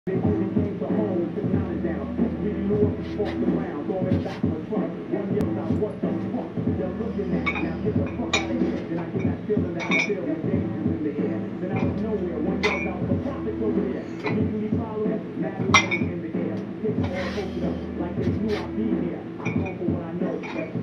They came to hold, sit down and down. Really knew what to fuck around, throwing back my trunk. One yelled out, what the fuck? They're looking at me. Now get the fuck out of here. Then I get that feeling that I feel with danger's in the air. Then out of nowhere, one yelled out, the prophet's over there. Immediately following, mad in the air. Take them all posted up like they knew I'd be here. I go for what I know. That's